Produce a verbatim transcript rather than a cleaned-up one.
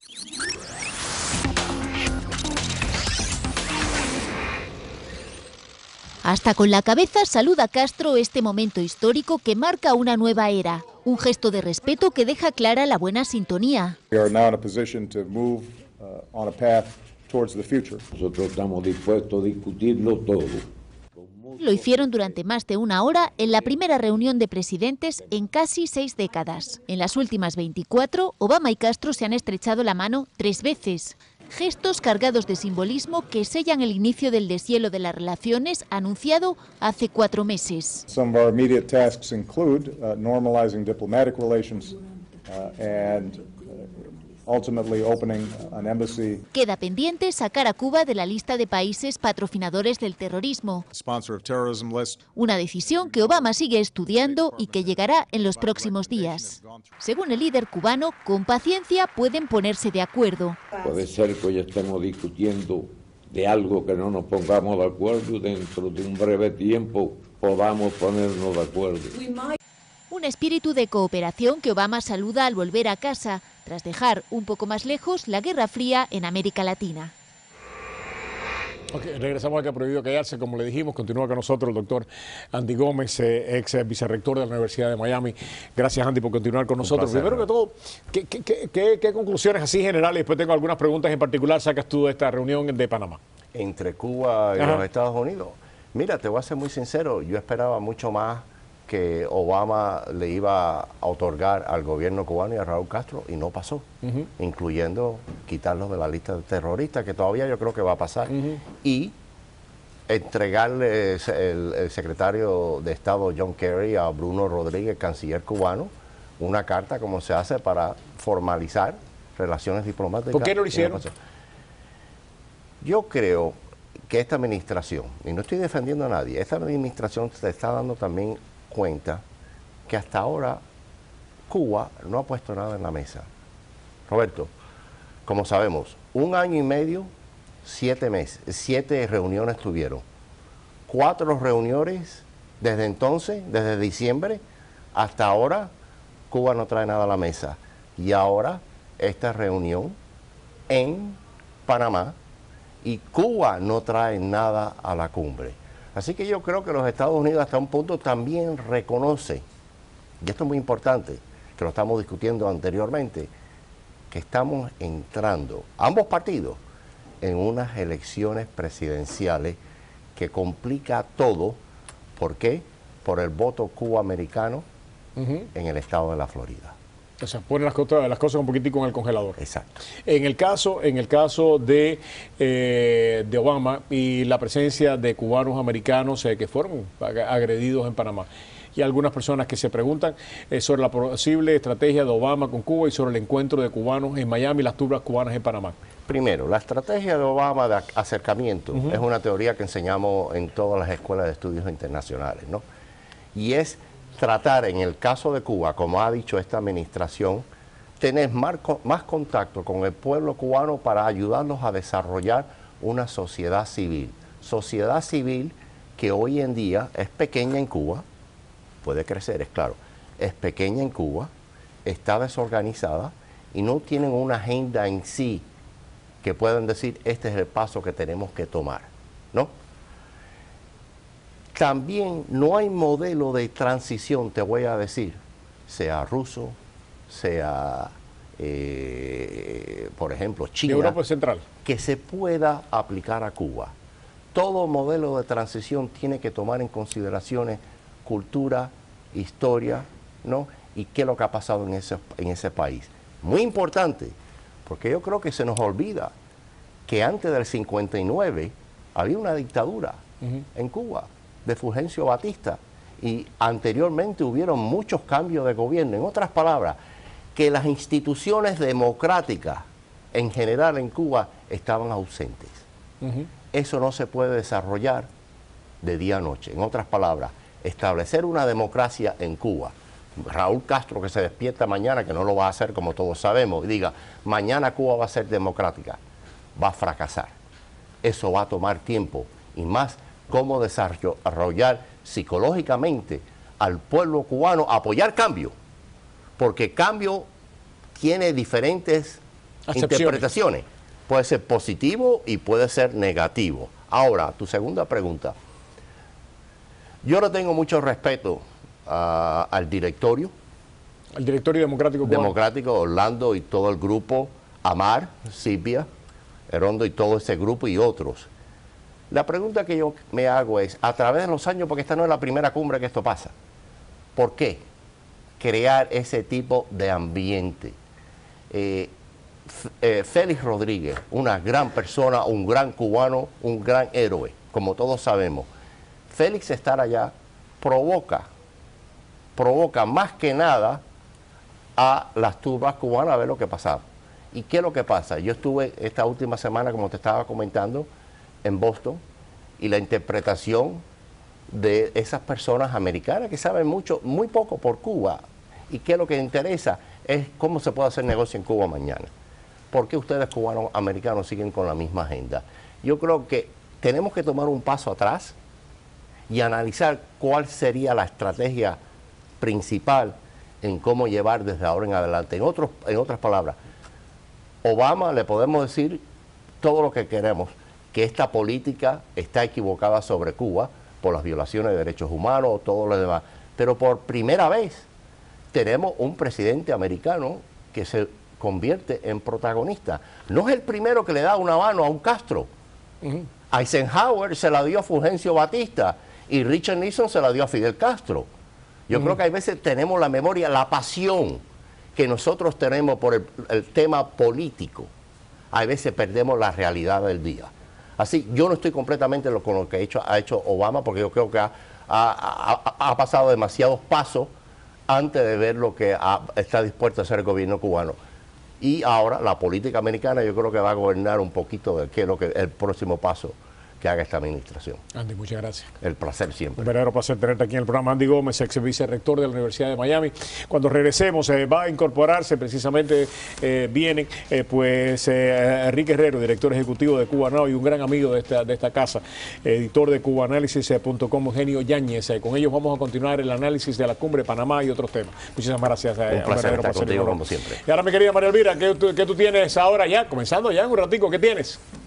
Hasta con la cabeza saluda Castro este momento histórico que marca una nueva era, un gesto de respeto que deja clara la buena sintonía. Nosotros estamos dispuestos a discutirlo todo. Lo hicieron durante más de una hora en la primera reunión de presidentes en casi seis décadas. En las últimas veinticuatro, Obama y Castro se han estrechado la mano tres veces. Gestos cargados de simbolismo que sellan el inicio del deshielo de las relaciones anunciado hace cuatro meses. Some of our immediate tasks include uh, normalizing diplomatic relations uh, and ultimately opening an embassy. Queda pendiente sacar a Cuba de la lista de países patrocinadores del terrorismo. Sponsor of terrorism list. Una decisión que Obama sigue estudiando y que llegará en los próximos días. Según el líder cubano, con paciencia pueden ponerse de acuerdo. Puede ser que hoy estemos discutiendo de algo que no nos pongamos de acuerdo y dentro de un breve tiempo podamos ponernos de acuerdo. Un espíritu de cooperación que Obama saluda al volver a casa, tras dejar un poco más lejos la Guerra Fría en América Latina. Okay, regresamos aquí a Prohibido Callarse. Como le dijimos, continúa con nosotros el doctor Andy Gómez, eh, ex vicerrector de la Universidad de Miami. Gracias, Andy, por continuar con nosotros. Placer, Primero que todo, ¿qué, qué, qué, ¿qué conclusiones así generales? Después tengo algunas preguntas en particular. Sacas tú de esta reunión de Panamá. Entre Cuba y Ajá. los Estados Unidos. Mira, te voy a ser muy sincero. Yo esperaba mucho más que Obama le iba a otorgar al gobierno cubano y a Raúl Castro, y no pasó, uh-huh. incluyendo quitarlos de la lista de terroristas, que todavía yo creo que va a pasar, uh-huh. y entregarle el, el secretario de Estado John Kerry a Bruno Rodríguez, canciller cubano, una carta como se hace para formalizar relaciones diplomáticas. ¿Por qué no lo hicieron? No yo creo que esta administración, y no estoy defendiendo a nadie, esta administración se está dando también cuenta que hasta ahora Cuba no ha puesto nada en la mesa. Roberto, como sabemos, un año y medio, siete meses, siete reuniones tuvieron. Cuatro reuniones desde entonces, desde diciembre hasta ahora, Cuba no trae nada a la mesa. Y ahora esta reunión en Panamá y Cuba no trae nada a la cumbre. Así que yo creo que los Estados Unidos hasta un punto también reconoce, y esto es muy importante, que lo estamos discutiendo anteriormente, que estamos entrando, ambos partidos, en unas elecciones presidenciales que complica todo. ¿Por qué? Por el voto cubamericano uh-huh. en el estado de la Florida. O sea, ponen las cosas, las cosas un poquitico en el congelador. Exacto. En el caso, en el caso de, eh, de Obama y la presencia de cubanos americanos eh, que fueron agredidos en Panamá, y algunas personas que se preguntan eh, sobre la posible estrategia de Obama con Cuba y sobre el encuentro de cubanos en Miami y las turbas cubanas en Panamá. Primero, la estrategia de Obama de acercamiento uh-huh. es una teoría que enseñamos en todas las escuelas de estudios internacionales, ¿no? Y es tratar, en el caso de Cuba, como ha dicho esta administración, tener más, más contacto con el pueblo cubano para ayudarlos a desarrollar una sociedad civil. Sociedad civil que hoy en día es pequeña en Cuba, puede crecer, es claro, es pequeña en Cuba, está desorganizada y no tienen una agenda en sí que puedan decir, este es el paso que tenemos que tomar, ¿no? También no hay modelo de transición, te voy a decir, sea ruso, sea, eh, por ejemplo, China, Europa Central, que se pueda aplicar a Cuba. Todo modelo de transición tiene que tomar en consideraciones cultura, historia, ¿no? Y qué es lo que ha pasado en ese, en ese país. Muy importante, porque yo creo que se nos olvida que antes del cincuenta y nueve había una dictadura uh-huh. en Cuba, de Fulgencio Batista, y anteriormente hubieron muchos cambios de gobierno. En otras palabras, que las instituciones democráticas en general en Cuba estaban ausentes. Uh-huh. Eso no se puede desarrollar de día a noche. En otras palabras, establecer una democracia en Cuba. Raúl Castro, que se despierta mañana, que no lo va a hacer como todos sabemos, y diga, mañana Cuba va a ser democrática, va a fracasar. Eso va a tomar tiempo, y más cómo desarrollar psicológicamente al pueblo cubano, apoyar cambio, porque cambio tiene diferentes interpretaciones. Puede ser positivo y puede ser negativo. Ahora, tu segunda pregunta. Yo le tengo mucho respeto uh, al directorio. Al directorio democrático cubano. Democrático, Orlando y todo el grupo, Amar, Silvia, Herondo y todo ese grupo y otros. La pregunta que yo me hago es, a través de los años, porque esta no es la primera cumbre que esto pasa, ¿por qué crear ese tipo de ambiente? Eh, eh, Félix Rodríguez, una gran persona, un gran cubano, un gran héroe, como todos sabemos. Félix estar allá provoca, provoca más que nada a las turbas cubanas a ver lo que pasaba. ¿Y qué es lo que pasa? Yo estuve esta última semana, como te estaba comentando, en Boston, y la interpretación de esas personas americanas que saben mucho, muy poco por Cuba, y qué es lo que interesa es cómo se puede hacer negocio en Cuba mañana. ¿Por qué ustedes cubanos americanos siguen con la misma agenda? Yo creo que tenemos que tomar un paso atrás y analizar cuál sería la estrategia principal en cómo llevar desde ahora en adelante. En, otros, en otras palabras, Obama le podemos decir todo lo que queremos, que esta política está equivocada sobre Cuba por las violaciones de derechos humanos, todo lo demás. Pero por primera vez tenemos un presidente americano que se convierte en protagonista. No es el primero que le da una mano a un Castro. Uh-huh. Eisenhower se la dio a Fulgencio Batista y Richard Nixon se la dio a Fidel Castro. Yo uh-huh. creo que a veces tenemos la memoria, la pasión que nosotros tenemos por el, el tema político. A veces perdemos la realidad del día. Así, yo no estoy completamente lo, con lo que ha hecho, ha hecho Obama, porque yo creo que ha, ha, ha, ha pasado demasiados pasos antes de ver lo que ha, está dispuesto a hacer el gobierno cubano. Y ahora la política americana yo creo que va a gobernar un poquito de qué es lo que el próximo paso que haga esta administración. Andy, muchas gracias. El placer siempre. Un verdadero placer tenerte aquí en el programa. Andy Gómez, ex vicerrector de la Universidad de Miami. Cuando regresemos eh, va a incorporarse, precisamente eh, vienen eh, pues eh, Enrique Herrero, director ejecutivo de Cuba Now y un gran amigo de esta, de esta casa, editor de cubaanálisis punto com, Eugenio Yáñez. Eh, con ellos vamos a continuar el análisis de la cumbre de Panamá y otros temas. Muchísimas gracias. Eh, un placer estar contigo como siempre. Y ahora, mi querida María Elvira, ¿qué tú, qué tú tienes ahora ya? Comenzando ya en un ratico, ¿qué tienes?